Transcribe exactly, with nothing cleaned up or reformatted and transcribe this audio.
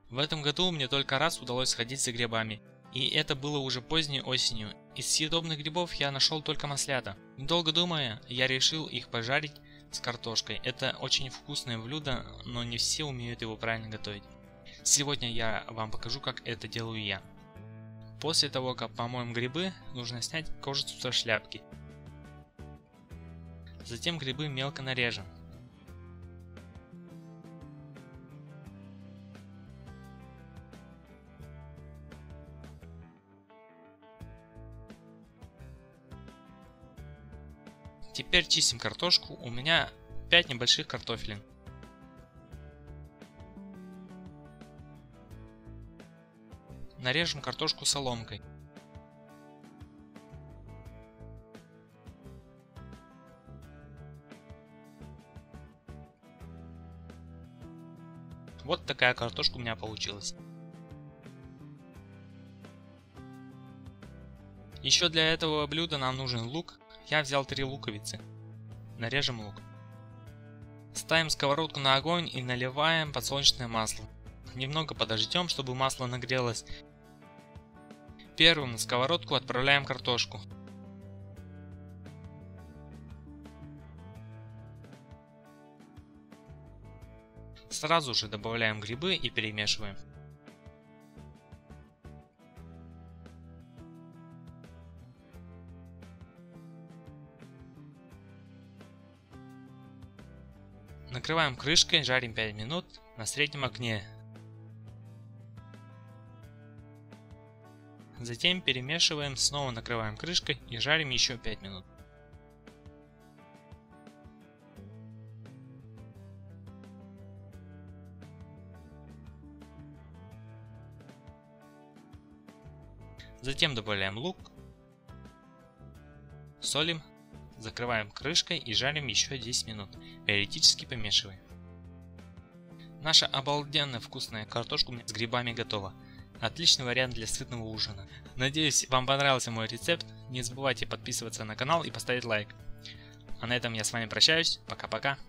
В этом году мне только раз удалось сходить за грибами, и это было уже поздней осенью. Из съедобных грибов я нашел только маслята. Недолго думая, я решил их пожарить с картошкой. Это очень вкусное блюдо, но не все умеют его правильно готовить. Сегодня я вам покажу, как это делаю я. После того, как помоем грибы, нужно снять кожицу со шляпки. Затем грибы мелко нарежем. Теперь чистим картошку. У меня пять небольших картофелин. Нарежем картошку соломкой. Вот такая картошка у меня получилась. Еще для этого блюда нам нужен лук. Я взял три луковицы. Нарежем лук. Ставим сковородку на огонь и наливаем подсолнечное масло. Немного подождем, чтобы масло нагрелось. Первым на сковородку отправляем картошку. Сразу же добавляем грибы и перемешиваем. Накрываем крышкой, жарим пять минут на среднем огне. Затем перемешиваем, снова накрываем крышкой и жарим еще пять минут. Затем добавляем лук, солим, закрываем крышкой и жарим еще десять минут, периодически помешивая. Наша обалденно вкусная картошка с грибами готова. Отличный вариант для сытного ужина. Надеюсь, вам понравился мой рецепт. Не забывайте подписываться на канал и поставить лайк. А на этом я с вами прощаюсь. Пока-пока.